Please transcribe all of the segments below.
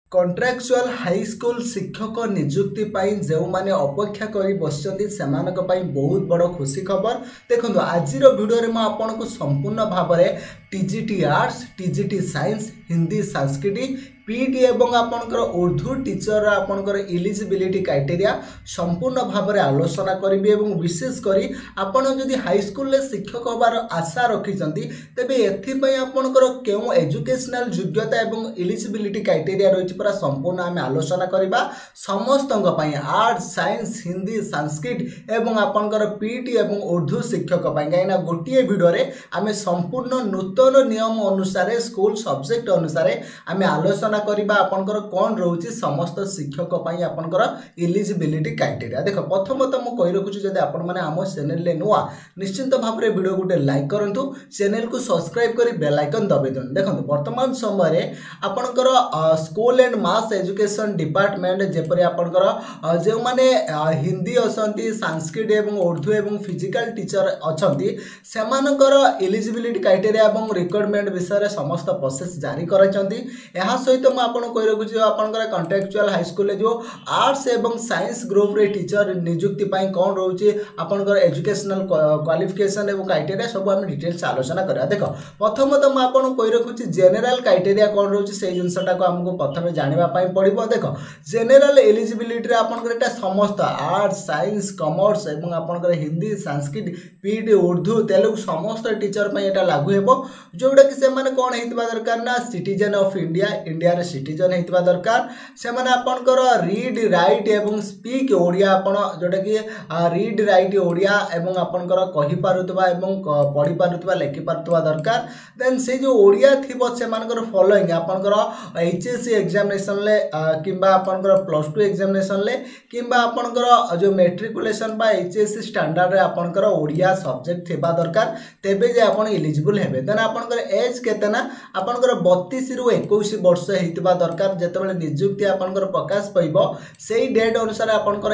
Contractual high school शिक्षक नियुक्ति जो मैंने अपेक्षा कर बसती से बहुत बड़ खुशी खबर। देखो आज भिडियो में आपको संपूर्ण भाव में TGT arts TGT science Hindi संस्कृति पीटी एवं आपंकर उर्दू टीचर आपंकर इलिजिबिलिटी क्राइटेरिया संपूर्ण भाव में आलोचना करी और विशेषकर आपड़ जदि हाईस्कल शिक्षक हबार आशा रखिंट तेज एपाई आपंकर क्यों एजुकेशनल योग्यता और इलिजिबिलिटी क्राइटेरिया रही पूरा संपूर्ण आम आलोचना करवा समस्त आर्ट्स साइंस हिंदी संस्कृत एवं आपंकर पीटी एवं उर्दू शिक्षक कहीं गोटे भिडियो आम संपूर्ण नूतन नियम अनुसार स्कूल सब्जेक्ट अनुसार आम आलोचना करबा आपनकर कौन रोची समस्त शिक्षक पई आपनकर इलिजिबिलिटी क्राइटेरिया। देखो प्रथमत मु कहि रखुछु जदि आपन माने हम चैनल ले नुआ निश्चित भाव रे वीडियो गुटे लाइक करंतु चैनल को सब्सक्राइब करी बेल आइकन दबे दन। देखो वर्तमान समय रे आपनकर school and mass education department जेपरि आपनकर जे माने हिंदी असंती संस्कृत एवं उर्दू एवं फिजिकल टीचर अछंती सेमानकर इलिजिबिलिटी क्राइटेरिया एवं रिक्वायरमेंट विषय रे समस्त प्रोसेस जारी करछंती। एहा सहित तो आपको कही रखुच्छी आपंकर कंट्राक्चुअल हाईस्कल जो आर्ट्स एवं साइंस ग्रुप रे टीचर नियुक्ति कौन रोचे आपंकर एजुकेशनल क्वालिफिकेशन एवं क्राइटेरिया सब आम डिटेल्स आलोचना करा। देख प्रथम तो मुझे कही रखुच्छी जेनेल क्राइटेरिया कौन रोचे से जिनटा को आमको प्रथम जानापी पड़ो। देख जेनेल एलिजिबिलिटी आपंकर समस्त आर्ट्स साइंस कमर्स एवं आपंकर हिंदी संस्कृत पीटी उर्दू तेलुगु समस्त टीचर यहाँ लागू हो जोटा कि कौन होता दरकार ना citizen of India India citizen होता दरकार से आपंकर रीड राइट एवं स्पीक ओडिया आपण जोटा कि रीड राइट ओडिया एवं आपंकर कहि पारुतबा एवं पढ़ी पारुतबा लिखि पारुतबा दरकार। देन से जो ओडिया थिबो से मानकर फॉलोइंग आपंकर एचएससी एग्जामिनेशन ले किंबा आपंकर +2 एग्जामिनेशन ले किंबा आपंकर जो मैट्रिकुलेशन बा एचएससी स्टैंडर्ड रे आपंकर ओडिया सब्जेक्ट थिबा दरकार तेबे जे आपण एलिजिबल हेबे। देन आपंकर एज केतना आपंकर 32 रु 21 वर्ष होता दरकार जितेबाला नियुक्ति आपंकर प्रकाश पाइब से डेट अनुसार आपंकर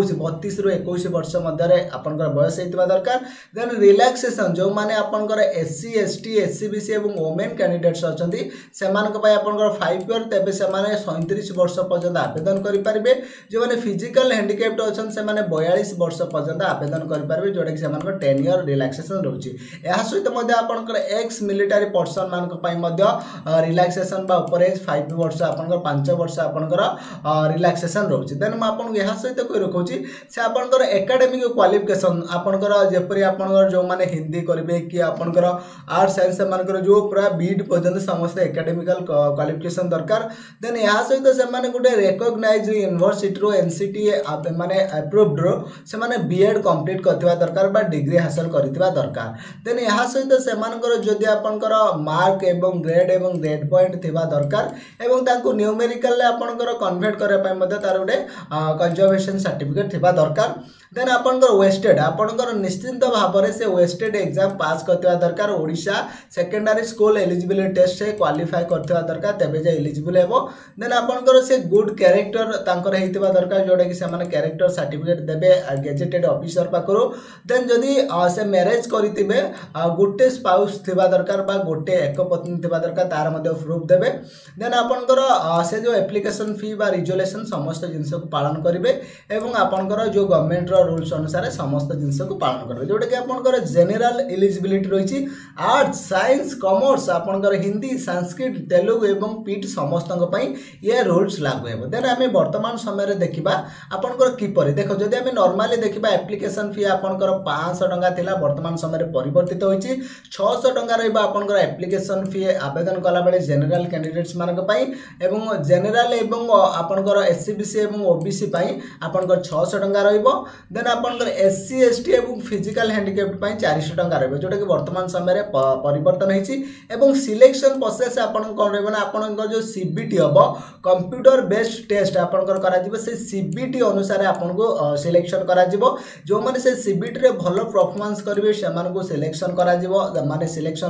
32 रु 21 वर्ष मध्य आपंकर बयस होता दरकार। देन रिलैक्सेशन जो माने आपंकर एससी एसटी एससीबीसी एवं वोमेन कैंडिडेट्स अच्छी से आपंकर 5 ईयर तेबे से 37 वर्ष पर्यंत आवेदन करेंगे। जो मैंने फिजिकल हैंडिकैप्ड अच्छा से 42 वर्ष पर्यंत आवेदन करेंगे जोटा कि 10 ईयर रिलैक्सेशन रोचे। यह सहित आपंकर एक्स मिलिटारी पर्सन मान रिलैक्सेशन उपरेज 5 वर्ष आपंकर 5 वर्ष आपंकर रिलैक्सेशन रोचे। देन मुझे यहाँ सहित कही रखुच्छी से आपंकर एकेडमिक क्वालिफिकेशन आपंकर जेपरी आपंकर जो मैंने हिंदी करेंगे कि आपंकर आर्ट्स साइंस से जो पूरा बीड पर्यंत समस्त एकेडमिकल क्वालिफिकेशन दरकार। देन यहाँ सहित से गोटे रिकग्नाइज यूनिवर्सिटी रो एनसीटी माने अप्रूव्ड रो से माने बीएड कंप्लीट करथिबा दरकार बा डिग्री हासिल करथिबा दरकार। देन यहाँ सहित से जदि आपंकर मार्क एवं ग्रेड पॉइंट थिबा दरकार एवं तांको न्यूमेरिकल आपनकर कन्वर्ट करबा पय मते तार गोटे कंजर्वेशन सर्टिफिकेट थिबा दरकार। देन आपनकर वेस्टेड आपनकर निश्चित भाव में से वेस्टेड एग्जाम पास करथिबा दरकार Odisha secondary school eligibility test से क्वालिफाई करथिबा दरकार तेबे जे एलिजिबल हेबो। देन आपनकर से गुड कैरेक्टर तांकर हेतिबा दरकार जोटा कि से माने कैरेक्टर सर्टिफिकेट देबे गेजेटेड ऑफिसर पाखरो। देन जदि से मैरिज करथिबे गोटे स्पाउस थिबा दरकार बा गोटे एक पत्नी थिबा दरकार तार मध्ये प्रूफ देबे। देन आपनकर से जो एप्लिकेशन फी बा रिजोल्यूशन समस्त जिनस को पालन करेंगे एवं आपनकर जो गवर्नमेंट रूल्स अनुसार समस्त जिनस को पालन करेंगे जोटा कि आपनकर जेनेरल एलिजिबिलिटी रही आर्ट्स साइंस कमर्स आपनकर हिंदी संस्कृत तेलुगु एवं पीट समस्त ये रूल्स लागू हो। देन आम वर्तमान समय देखा आपनकर किपर देख जदि आम नॉर्मली देखा एप्लिकेशन फी आपनकर 500 टंका थिला वर्तमान समय परिवर्तित होइछि 600 टंका रहइबा आपनकर एप्लिकेशन फी आवेदन कला बेले जेनेरल कैंडिडेट्स मानक पई एवं जेनेरल एवं आपनकर एससीबीसी एवं ओबीसी पई आपनकर 600 टंका रहइबो। देन आपनकर एससी एसटी एवं फिजिकल हैंडिकैप्ड पई 400 टंका रहइबो जोटा कि वर्तमान समय परिवर्तन होइछि। एवं सिलेक्शन प्रोसेस आपन कोन रहइबो ना आपनकर जो सीबीटी हबो कंप्यूटर बेस्ड टेस्ट आपनकर करा जिवो से सीबीटी अनुसार आपनको सिलेक्शन करा जिवो। जो माने से सीबीटी रे भलो परफॉर्मेंस करिवे से मानको सिलेक्शन करा जिवो माने सिलेक्शन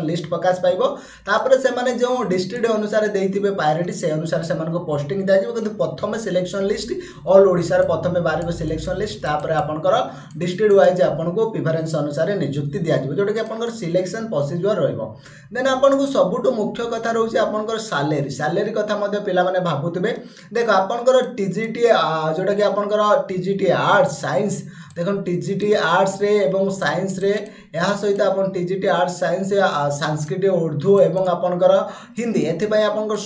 लिस्ट प्रकाश पाइबो तापर से माने जो डिस्ट्रिक्ट अनुसार देइथिबे प्रायोरिटी से अनुसार से मानको पोस्टिंग दिया जिवो किंतु प्रथम सिलेक्शन लिस्ट ऑल ओडिसा रे प्रथम बारिबो सिलेक्शन लिस्ट तापर आपनकर डिस्ट्रिक्ट वाइज आपनको प्रेफरेंस अनुसार नियुक्ति दिया जिवो जोटा कि आपनकर सिलेक्शन प्रोसीजर रहइबो देन आपनको सबुटो मुख्य कथा रहउची आपनकर सैलरी कथा मध्ये पिला माने भाबुतबे देखो आपनकर टीजीटी जोटा कि आपनकर टीजीटी आर्ट्स साइंस देखो टीजीटी आर्ट्स रे एवं साइंस रे यहाँ सहित आपन TGT arts science Sanskrit Urdu एवं आपनकर हिंदी एथिपाई आपनकर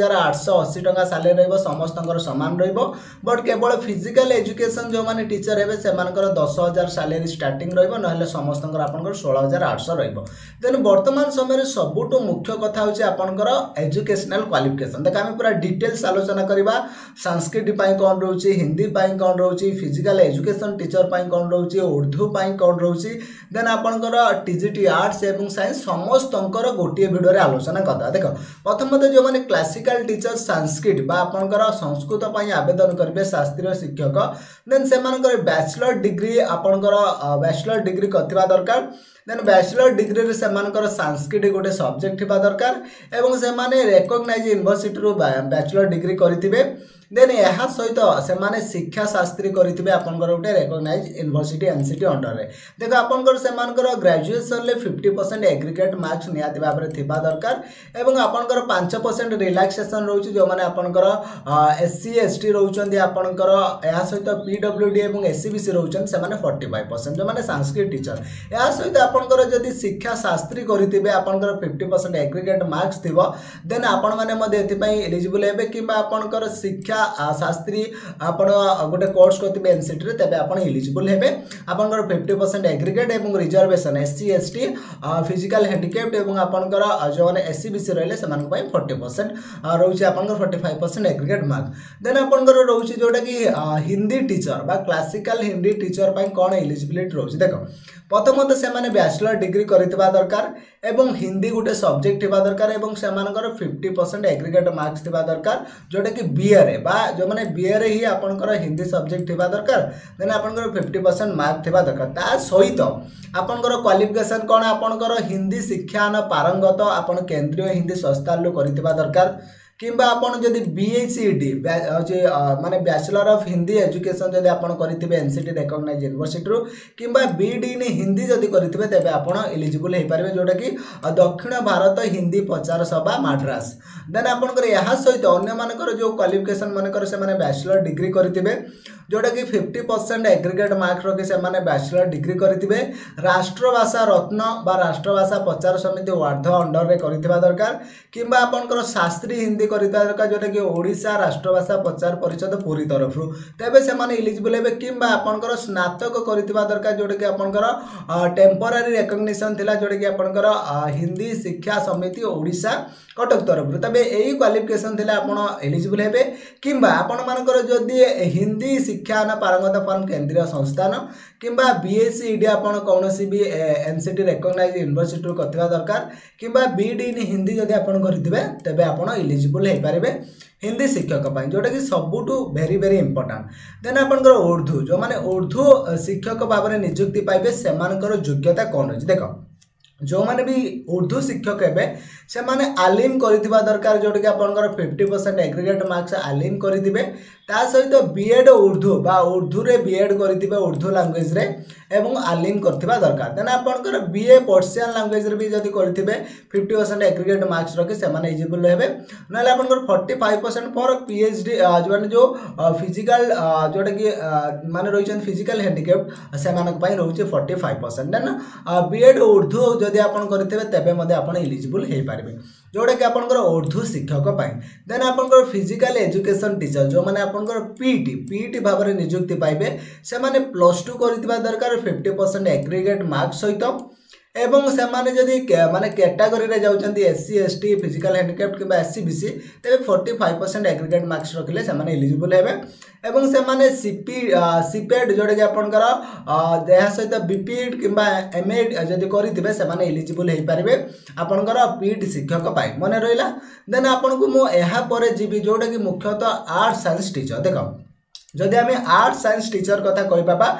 16,880 टका सैलरी रहइबो समस्तंकर समान रहइबो बट केवल फिजिकल एजुकेशन जो माने टीचर हेबे से मानकर 10,000 सैलरी स्टार्टिंग रहइबो नहले समस्तंकर आपनकर 16,800 रहइबो देन वर्तमान समय रे सबुटो मुख्य कथा होची आपनकर एजुकेशनल क्वालिफिकेशन देखा हम पूरा डिटेल्स आलोचना करबा संस्कृत पाई कोन रहउची हिंदी पाई कोन रहउची फिजिकल एजुकेशन टीचर पाई कोन रहउची उर्दू पाई कोन रहउची देन आपनकर टीजीटी आर्ट्स एवं साइंस समस्तंकर गोटिए वीडियो रे आलोचना करदा देखो प्रथमत जो माने क्लासिकल टीचर संस्कृत बा आपनकर संस्कृत पाई आवेदन करबे शास्त्रीय शिक्षक देन से मानकर बैचलर डिग्री आपनकर बैचलर डिग्री करथिबा दरकार देन बैचलर डिग्री रे से मानकर संस्कृत गोटे सब्जेक्ट थिबा दरकार एवं से माने रिकॉग्नाइज यूनिवर्सिटी रो बैचलर डिग्री करथिबे देन यह सहित से माने शिक्षा शास्त्री करथिबे आपनकर गोटे रिकॉग्नाइज यूनिवर्सिटी एनसीटी अंडर रे देखो आपनकर से मानकर ग्रेजुएशन ले 50% एग्रीगेट मार्क्स नियाति भाबरे थिबा दरकार एवं आपनकर 5% रिलैक्सेशन रहउची जो माने आपनकर एससी एसटी रहउचंदी आपनकर यह सहित पीडब्ल्यूडी एवं एससीबीसी रहउचंदी से माने 45% जो माने संस्कृत टीचर यह सहित आपनकर जदी शिक्षा शास्त्री करथिबे आपनकर 50% एग्रीगेट मार्क्स थिबो देन आपन माने मध्ये एथिपई एलिजिबल हेबे किबा आपनकर शिक्षा शास्त्री आपण गोटे कोर्स करथिबे एनसीटी रे तबे आपण एलिजिबल हेबे आपनकर 50% एग्रीगेट एवं reservation SC ST physical handicapped एवं आपनकर जो माने एससीबीसी रहले समान पई 40% रहउची आपनकर 45% एग्रीगेट मार्क देन आपनकर रहउची जोटा कि हिंदी टीचर बा क्लासिकल हिंदी टीचर पई कोन एलिजिबिलिटी रहउची देखो प्रथमत से माने बैचलर डिग्री करथिबा दरकार एवं हिंदी गोटे सब्जेक्ट थिबा दरकार एवं से मानकर 50% एग्रीगेट मार्क्स थिबा दरकार जोटा कि बीए रे बा जो माने बीए रे ही आपनकर हिंदी सब्जेक्ट थिबा दरकार देन आपनकर 50% मार्क थिबा दरकार ता सहित आपनकर क्वालिफिकेशन कोन आपनकर हिंदी शिक्षान पारंगत आपन केंद्रीय हिंदी संस्था लो करथिबा दरकार किंबा आपण जदि बीएचईडी माने बैचलर ऑफ हिंदी एजुकेशन जदि आपण करिथिबे एनसीटी रिकॉग्नाइज यूनिवर्सिटी रो किंबा बीडी इन हिंदी जदि करिथिबे तबे आपण एलिजिबल हे पारबे जोटा कि दक्षिण भारत हिंदी प्रचार सभा मद्रास देन आपनकर यहा सहित अन्य मानकर जो क्वालिफिकेशन मानकर से माने बैचलर डिग्री करिथिबे जोटा कि 50% एग्रीगेट मार्क रखि से माने बैचलर डिग्री करिथिबे राष्ट्रभाषा रत्न बा राष्ट्रभाषा प्रचार समिति वार्ध अंडर रे करिथिबा दरकार किंबा आपनकर शास्त्री हिंदी करिता दरकार जोटा कि ओडिसा राष्ट्रभाषा प्रचार परिषद पुरी तरफ रु तबे से माने एलिजिबल हेबे किंबा आपनकर स्नातक करिथिबा दरकार जोटा कि आपनकर टेम्पररी रिकॉग्निशन थिला जोटा कि आपनकर हिंदी शिक्षा समिति ओडिसा कटक तरफ रु तबे एई क्वालिफिकेशन थिला आपण एलिजिबल हेबे किंबा आपण मानकर जदि हिंदी शिक्षा न पारंगत फॉर्म केंद्रीय संस्थान किंबा बीएसईडी आपण कोनोसी भी एनसीटी रिकॉग्नाइज यूनिवर्सिटी करथिबा दरकार किंबा बीडी इन हिंदी जदि आपण करथिबे तबे आपण एलिजिबल हे पारिबे हिंदी शिक्षक पाई जोटा कि सबुठु वेरी वेरी इंपोर्टेंट देन आपनकर उर्दू जो माने उर्दू शिक्षक भाबरे नियुक्ति पाइबे सेमानकर योग्यता कोन अछि देखो जो माने भी उर्दू शिक्षक हेबे से माने आलिम करिथिबा दरकार जोटा कि आपनकर 50% एग्रीगेट मार्क्स आलिम करिथिबे ता सहित बीएड उर्दू बा उर्दू रे बीएड करिथिबे उर्दू लैंग्वेज रे एवं आलिम करथिबा दरकार देन आपनकर बीए पर्शियन लैंग्वेज रे भी जदी करिथिबे 50% एग्रीगेट मार्क्स रखि से माने एलिजिबल हेबे नले आपनकर 45% फॉर पीएचडी जो माने जो फिजिकल जोटा कि माने रहिछन फिजिकल हैंडिकैप्ड से मानक पई रहउचे 45% देन बीएड उर्दू जदी आपन करथिबे तबे मध्ये आपन एलिजिबल हे पारिबे जोटा कि आपनकर उर्दू शिक्षक पाई देन आपनकर फिजिकल एजुकेशन टीचर जो माने आपनकर पीटी भाबरे नियुक्ति पाइबे से माने +2 करथिबा दरकार 50% एग्रीगेट मार्क्स सहित एवं से माने जदी माने कैटेगरी रे जाउचंती एससी एसटी फिजिकल हैंडिकैप्ड किबा एससीबीसी तबे 45% एग्रीगेट मार्क्स रखिले से माने एलिजिबल हेबे एवं से माने सीपेड जोडे जे आपनकर देहा सहित बीपीड किबा एमएड जदी करिथिबे से माने एलिजिबल हे पारिबे आपनकर पीट शिक्षक पाई मने रहिला देन आपनको मो एहा परे जीबी जोडे कि मुख्यतः आर्ट साइंस टीचर देखो जदी हमें आर्ट साइंस टीचर कथा कहि बाबा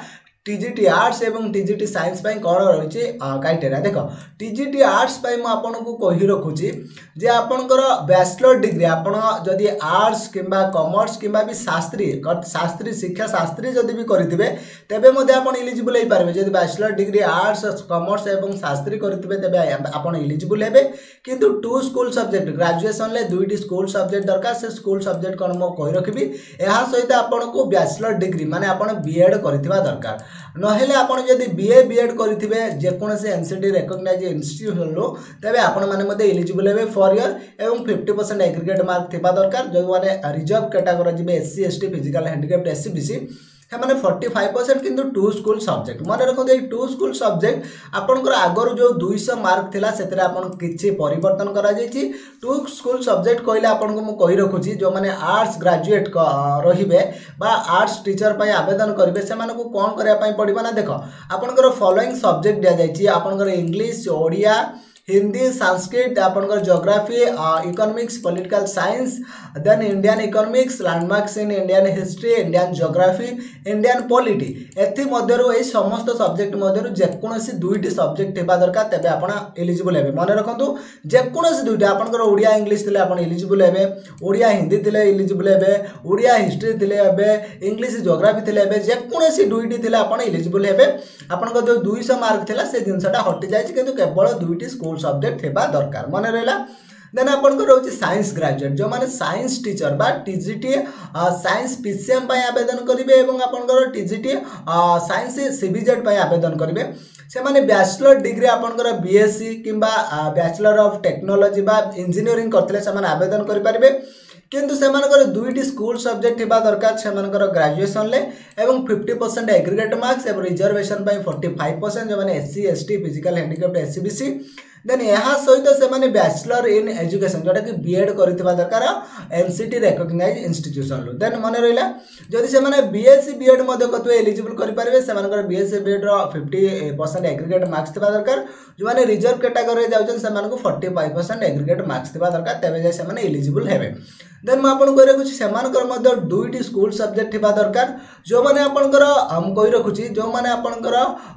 टीजीटी आर्ट्स एवं टीजीटी साइंस कौन रही क्राइटेरिया देख टीजीटी आर्ट्स मु आपको कही रखुची जे आपणकर बैचलर डिग्री आपड़ जदि आर्ट्स किंबा कॉमर्स किंबा भी शास्त्री शिक्षा शास्त्री जदि भी करेंगे तेबे आप इलिजिबल हो पारे जब बैचलर डिग्री आर्ट्स कॉमर्स एवं शास्त्री करेंगे तेबे आप इलिजिबल हेबे किंतु 2 स्कूल सब्जेक्ट ग्रेजुएशन ले 2टी स्कूल सब्जेक्ट दरकार से स्कूल सब्जेक्ट कौन मु कही रखी यह सहित आपको बैचलर डिग्री माने आप बीएड करथिबा दरकार नहेले आपण जदि बीए बीएड करेंगे जेकोसी एनसीटी रिकॉग्नाइज इंस्टीट्यूशन लो तेबे आपण माने इलिजिबल हेबे फॉर ईयर एवं 50% एग्रीगेट मार्क थिबा दरकार जो माने रिजर्व कैटेगरी जिबे SC ST physical handicapped SC BC मैंने 45% किंतु 2 स्कूल सब्जेक्ट मन रखते 2 स्कूल सब्जेक्ट आपंकर आगर जो 200 मार्क थिला सेतरे आपन किछि परिवर्तन करा जायछि 2 स्कूल सब्जेक्ट कहले आपनको मु कहि रखुछि जो माने आर्ट्स ग्रेजुएट रहिबे बा आर्ट्स टीचर पय आवेदन करिवे से मानको कोन करिया पय पड़िबा ना देखो आपनकर फॉलोइंग सब्जेक्ट दिया जायछि आपनकर इंग्लिश ओडिया हिंदी संस्कृत आपनकर geography economics political science then Indian economics landmarks in Indian history Indian geography Indian polity एथि मध्यरु ए समस्त सब्जेक्ट मध्यरु जेकोसी 2टी सब्जेक्ट थिबा दरकार तबे आपण एलिजिबल हेबे मन रखंतु जेकोसी 2टी आपनकर ओडिया इंग्लिश थिले आपण एलिजिबल हेबे ओडिया हिंदी थिले एलिजिबल हेबे ओडिया हिस्ट्री थिले हेबे इंग्लिश ज्योग्राफी थिले हेबे जेकोसी 2टी थिले आपण एलिजिबल हेबे आपनकर जो 200 मार्क थिला से जिनसटा हटि जायछि किंतु केवल 2टी स्कूल सब्जेक्ट थिबा दरकार मन रहला देन आपन रोचे साइंस ग्रेजुएट जो माने साइंस टीचर बा टीजीटी साइंस पीसीएम पय आवेदन करिवे एवं आपन टीजीटी साइंस सीबीजेड पय आवेदन करिवे से माने बैचलर डिग्री आपन बीएससी किंबा बैचलर ऑफ टेक्नोलॉजी बा इंजीनियरिंग करथिले से माने आवेदन करि परिबे किंतु सेमानकर 2टी स्कूल सब्जेक्ट थिबा दरकार सेमानकर ग्रेजुएशन ले एवं 50% एग्रीगेट मार्क्स एवं रिजर्वेशन पय 45% जो माने SC ST physical handicapped SC BC then यहाँ सहित से बैचलर इन एजुकेशन जोटा कि बीएड करथिबा दरकार एनसीटी रिकॉग्नाइज इंस्टीट्यूशन लो देन मन रहिला जदि से माने बीएससी बीएड मध्ये कतु एलिजिबल करि पारबे सेमानकर बीएससी बीएड रो 50% एग्रीगेट मार्क्स थिबा दरकार जो माने रिजर्व कैटेगरी जाउछन सेमानकु 45% एग्रीगेट मार्क्स थिबा दरकार तबे जे सेमाने एलिजिबल हेबे देन मैं आपन कहि रखुछि सेमानकर मध्ये 2टी स्कूल सब्जेक्ट थिबा दरकार जो माने आपनकर हम कहि रखुछि जो माने आपनकर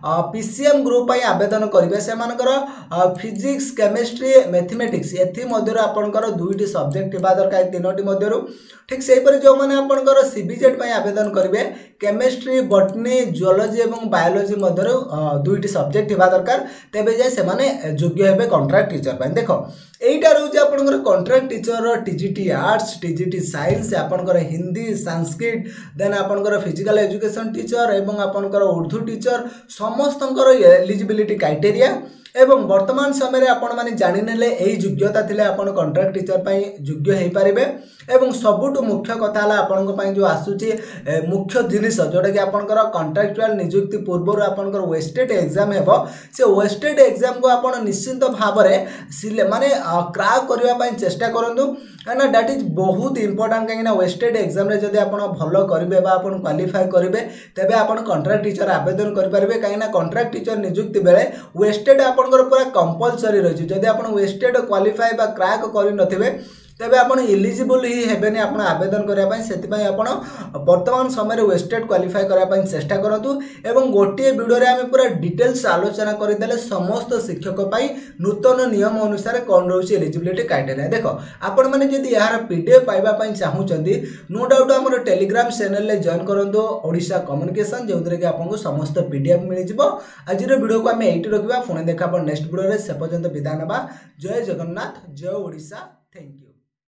पीसीएम ग्रुप पय आवेदन करिवे सेमानकर फिजिक्स केमिस्ट्री मैथमेटिक्स एथि मध्यरु आपनकर 2टी सब्जेक्ट थिबा दरकार 3टी मध्यरु ठीक सेहि परि जो माने आपनकर सीबीजेड पय आवेदन करिवे केमिस्ट्री बॉटनी जियोलॉजी एवं बायोलॉजी मध्यरु 2टी सब्जेक्ट थिबा दरकार तेबे जे से माने योग्य हेबे कॉन्ट्रैक्ट टीचर पय देखो एइटा रहउछि आपनकर contract teacher TGT arts TGT science आपनकर हिंदी संस्कृत देन आपनकर फिजिकल एजुकेशन टीचर एवं आपनकर उर्दू टीचर समस्तंकर एलिजिबिलिटी क्राइटेरिया एवं वर्तमान समय आपण माने जानि नेले एई योग्यता थिले आपण कॉन्ट्रैक्ट टीचर पई योग्य हेई पारिबे एवं सबुटु मुख्य कथा ला आपण को पई जो आसुची मुख्य जिनिस जोटा कि आपनकर कॉन्ट्रैक्चुअल नियुक्ति पूर्व आपनकर वेस्टेड एग्जाम हेबो से वेस्टेड एग्जाम को आपण निश्चित भाबरे माने क्रैक करबा पई चेष्टा करंतु ना दैट इज बहुत इंपोर्टेंट कहीं वेस्टेड एग्जाम रे जदि आपण भलो करिवे बा आपण क्वालिफाई करिवे तबे आपण कॉन्ट्रैक्ट टीचर आवेदन करि परिबे कहीं कॉन्ट्रैक्ट टीचर नियुक्ति बेले वेस्टेड आपनकर पूरा कंपलसरी रही जदि आपण वेस्टेड क्वालिफाई बा क्रैक करि नथिबे तेबे आपण एलिजिबल ही हेबेनी आपण आवेदन करिया पई सेति पई आपण वर्तमान समय रे वेस्टेड क्वालिफाई करिया पई चेष्टा करंतु एवं गोटे वीडियो रे हम पूरा डिटेल्स आलोचना करि देले समस्त शिक्षक पई नूतन नियम अनुसार कोन रहउची एलिजिबिलिटी क्राइटेरिया देखो आपण माने जदि यार पीडीएफ पाइबा पई चाहूचंदी नो डाउट हमर टेलीग्राम चैनल ले जॉइन करंतु ओडिशा कम्युनिकेशन जेउतरे कि आपन को समस्त पीडीएफ मिलि जिवो आज रो वीडियो को हम एइट रखिबा पुणे देखा पर नेक्स्ट वीडियो रे से पर्यंत विदाय नबा जय जगन्नाथ जय ओडिशा थैंक यू।